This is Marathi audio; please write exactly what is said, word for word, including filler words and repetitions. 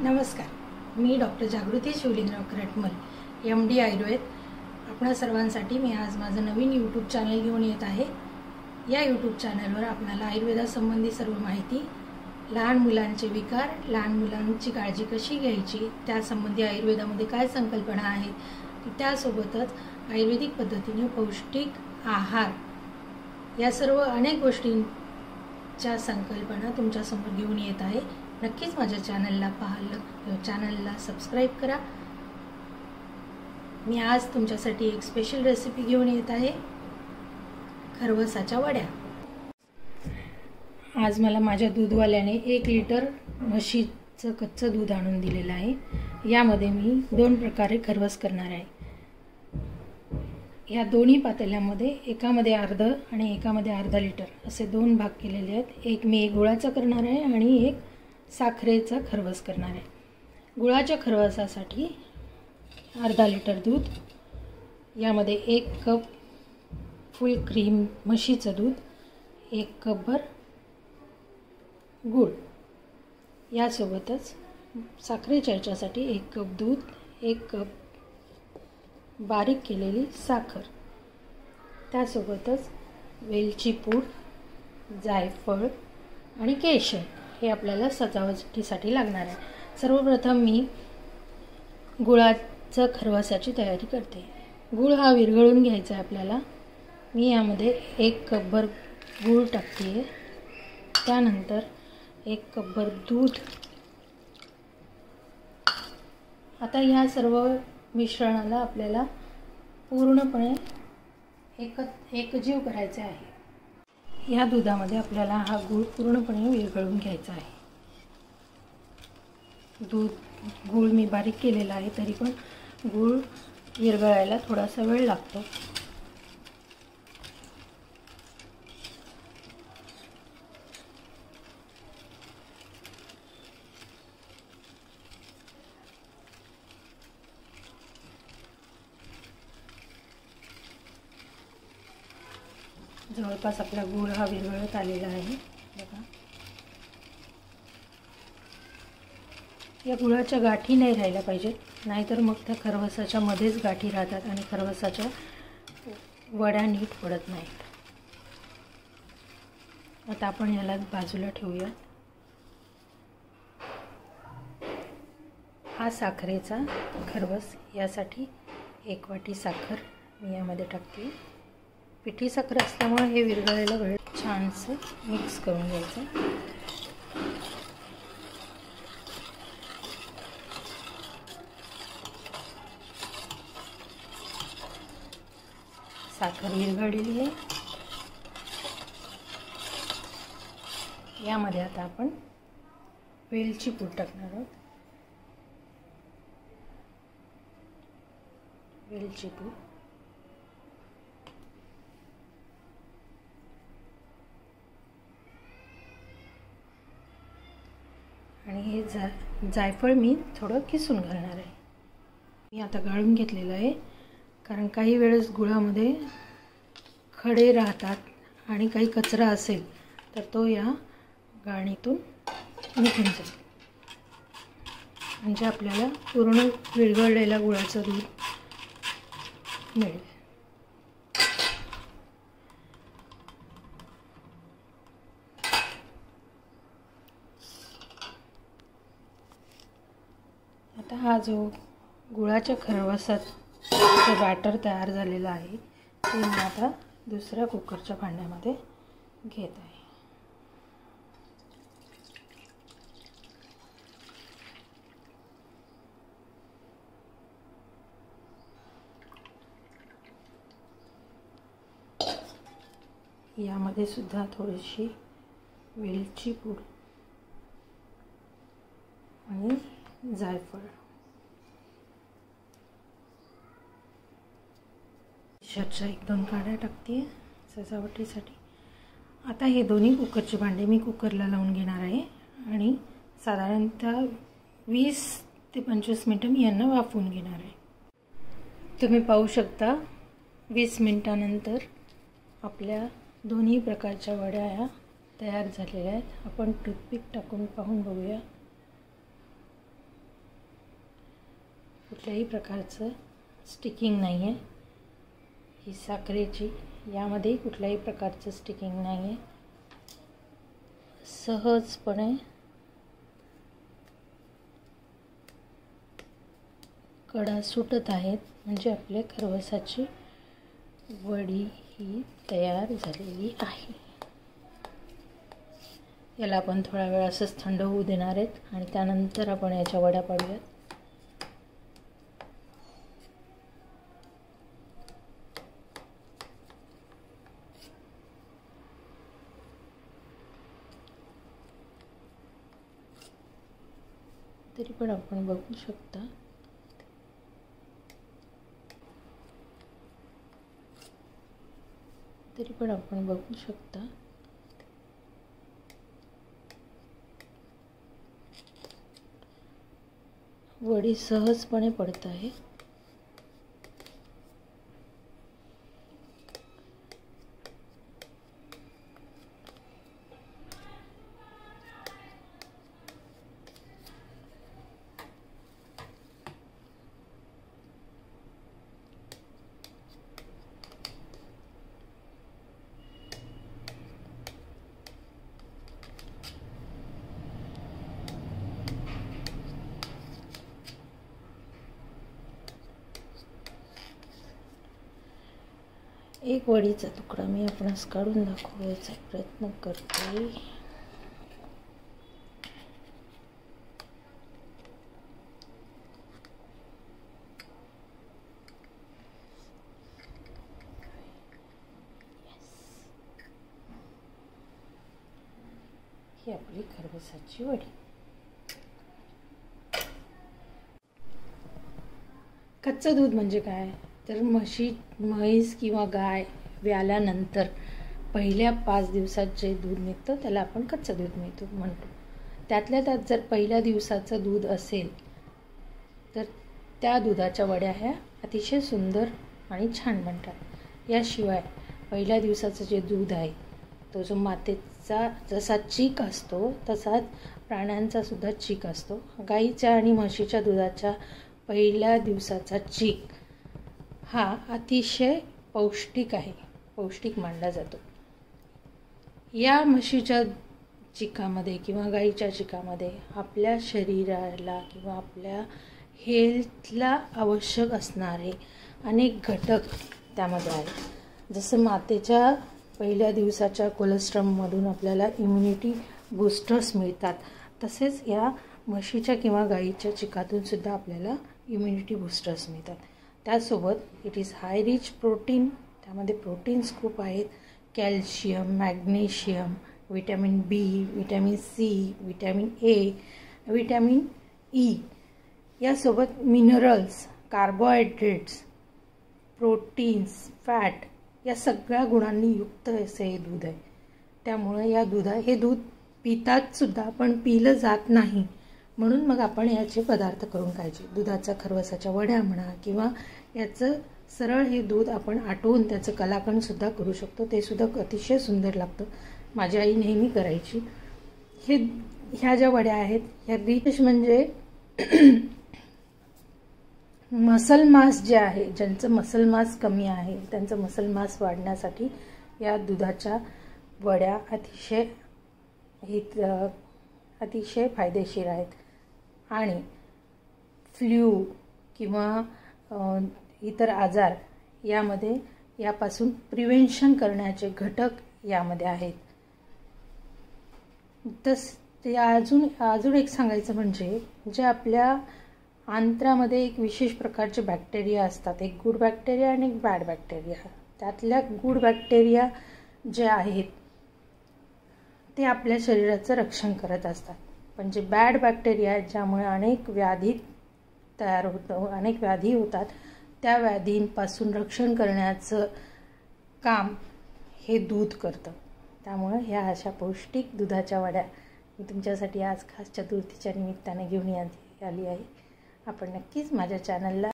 नमस्कार, मी doctor Jagruti Kharatmal, M D Ayurveda. आपणा सर्वांसाठी मी आज माझं नवीन यूट्यूब चॅनल घेऊन येत आहे. या यूट्यूब चॅनलवर आपल्याला आयुर्वेदासंबंधी सर्व माहिती, लहान मुलांचे विकार, लहान मुलांची काळजी कशी घ्यायची, त्यासंबंधी आयुर्वेदामध्ये काय संकल्पना आहेत, त्यासोबतच आयुर्वेदिक पद्धतीने पौष्टिक आहार, या सर्व अनेक गोष्टींच्या संकल्पना तुमच्यासमोर घेऊन येत आहे. नक्कीच माझ्या चॅनलला पाहाल चॅनलला सबस्क्राईब करा. मी आज तुमच्यासाठी एक स्पेशल रेसिपी घेऊन येत आहे, खरवसाच्या वड्या. आज मला माझ्या दूधवाल्याने एक लिटर म्हशीचं कच्चं दूध आणून दिलेलं आहे. यामध्ये मी दोन प्रकारे खरवस करणार आहे. या दोन्ही पातेल्यामध्ये एकामध्ये अर्ध आणि एकामध्ये अर्धा लिटर असे दोन भाग केलेले आहेत. एक मी गुळाचा करणार आहे आणि एक साखरेचा खरवस करणार आहे. गुळाच्या खरवसासाठी अर्धा लिटर दूध, यामध्ये एक कप फुल क्रीम म्हशीचं दूध, एक कपभर गूळ, यासोबतच साखरेच्या याच्यासाठी एक कप दूध, एक कप बारीक केलेली साखर, त्यासोबतच वेलची पूड, जायफळ आणि केशर हे आपल्याला सजावटीसाठी लागणार आहे. सर्वप्रथम मी गुळाचं खरवसाची तयारी करते. गूळ हा विरघळून घ्यायचा आहे आपल्याला. मी यामध्ये एक कपभर गूळ टाकते आहे. त्यानंतर एक कपभर दूध. आता या सर्व मिश्रणाला आपल्याला पूर्णपणे एक एकजीव करायचे आहे. या दुधामध्ये आपल्याला हा गूळ पूर्णपणे विरघळून घ्यायचा आहे. दूध गूळ मी बारीक केलेला आहे, तरी पण गूळ विरघळायला थोडासा वेळ लागतो. जवळपास आपला गूळ हा विरघळत आलेला आहे. बघा, या गुळाच्या गाठी नाही राहिल्या पाहिजेत, नाहीतर मग त्या खरवसाच्या मध्येच गाठी राहतात आणि खरवसाच्या वड्या नीट पडत नाहीत. आता आपण याला बाजूला ठेवूया. हा साखरेचा खरवस, यासाठी एक वाटी साखर मी यामध्ये टाकते. पिठी साखर असल्यामुळे हे विरघळायला वेळ छानसं मिक्स करून घ्यायचं. साखर विरघळलेली आहे. यामध्ये आता आपण वेलची पूड टाकणार आहोत. वेलची पूड, आणि हे जा जायफळ मी थोडं किसून घालणार आहे. मी आता गाळून घेतलेलं आहे, कारण काही वेळेस गुळामध्ये खडे राहतात आणि काही कचरा असेल तर तो या गाळणीतून निघून जाईल. म्हणजे आपल्याला पूर्ण विरघळलेला गुळाचं दूध मिळेल. आता हा जो गुळाच्या खरवसाचं बॅटर तयार झालेला आहे, ते मी आता दुसऱ्या कुकरच्या भांड्यामध्ये घेत आहे. यामध्ये सुद्धा थोडीशी वेलची पूड आणि जायफळ, शर्टच्या एक दोन काड्या टाकते सजावटीसाठी. आता हे दोन्ही कुकरचे भांडे मी कुकरला लावून घेणार आहे आणि साधारणतः वीस ते पंचवीस मिनटं मी यांना वाफवून घेणार आहे. तुम्ही पाहू शकता, वीस मिनटानंतर आपल्या दोन्ही प्रकारच्या वड्या या तयार झालेल्या आहेत. आपण टूथपिक टाकून पाहून बघूया. कुठल्याही प्रकारचं स्टिकिंग नाही आहे. ही साखरेची, यामध्ये कुठल्याही प्रकारचं स्टिकिंग नाही आहे. सहजपणे कडा सुटत आहेत, म्हणजे आपल्या खरवसाची वडी ही तयार झालेली आहे. याला आपण थोडा वेळ असंच थंड होऊ देणार आहेत आणि त्यानंतर आपण याच्या वड्या पाडूयात. तरी पण आपण बघू शकता तरी पण आपण बघू शकता वडी सहजपणे पडत आहे. एक वडीचा तुकडा मी आपणास काढून दाखवायचा प्रयत्न करते. ही आपली खरवसाची वडी. कच्चं दूध म्हणजे काय, तर म्हशी म्हैस किंवा गाय व्याल्यानंतर पहिल्या पाच दिवसात जे दूध निघतं त्याला आपण कच्चं दूध मिळतो म्हणतो. त्यातल्या त्यात जर पहिल्या दिवसाचं दूध असेल तर त्या दुधाच्या वड्या ह्या अतिशय सुंदर आणि छान बनतात. याशिवाय पहिल्या दिवसाचं जे दूध आहे तो जो मातेचा जसा चीक असतो तसाच प्राण्यांचा सुद्धा चीक असतो. गाईच्या आणि म्हशीच्या दुधाच्या पहिल्या दिवसाचा चीक हा अतिशय पौष्टिक आहे, पौष्टिक मानला जातो. या म्हशीच्या चिकामध्ये किंवा गाईच्या चिकामध्ये आपल्या शरीराला किंवा आपल्या हेल्थला आवश्यक असणारे अनेक घटक त्यामध्ये आहेत. जसं मातेच्या पहिल्या दिवसाच्या कोलेस्ट्रॉलमधून आपल्याला इम्युनिटी बूस्टर्स मिळतात, तसेच या म्हशीच्या किंवा गाईच्या चिकातून सुद्धा आपल्याला इम्युनिटी बूस्टर्स मिळतात. त्यासोबत it is high rich protein, त्यामध्ये प्रोटीन्स खूप आहेत. Calcium, magnesium, vitamin B, vitamin C, vitamin A, vitamin E, यासोबत मिनरल्स, कार्बोहायड्रेट्स, प्रोटीन्स, फॅट या सगळ्या गुणांनी युक्त असे हे दूध आहे. त्यामुळे या दुधा हे दूध पितात सुद्धा पण पिलं जात नाही, म्हणून मग आपण याचे पदार्थ करून खायचे. दुधाचा खरवसाच्या वड्या म्हणा किंवा याचं सरळ हे दूध आपण आटवून त्याचं कलाकंदसुद्धा करू शकतो, ते सुद्धा अतिशय सुंदर लागतं. माझी आई नेहमी करायची. हे ह्या ज्या वड्या आहेत ह्या रिच म्हणजे मसल मास जे आहे, ज्यांचं मसल मास कमी आहे त्यांचं मसल मास वाढण्यासाठी या दुधाच्या वड्या अतिशय हित अतिशय फायदेशीर आहेत. आणि फ्ल्यू किंवा इतर आजार यामध्ये यापासून प्रिव्हेन्शन करण्याचे घटक यामध्ये आहेत. तस ते अजून अजून एक सांगायचं म्हणजे जे आपल्या आंत्रामध्ये एक विशेष प्रकारचे बॅक्टेरिया असतात, एक गुड बॅक्टेरिया आणि एक बॅड बॅक्टेरिया. त्यातल्या गुड बॅक्टेरिया जे आहेत ते आपल्या शरीराचं रक्षण करत असतात, पण जे बॅड बॅक्टेरिया आहेत ज्यामुळे अनेक व्याधी तयार होतं, अनेक व्याधी होतात, त्या व्याधींपासून रक्षण करण्याचं काम हे दूध करतं. त्यामुळे ह्या अशा पौष्टिक दुधाच्या वड्या मी तुमच्यासाठी आज खास चतुर्थीच्या निमित्ताने घेऊन आली आहे. आपण नक्कीच माझ्या चॅनलला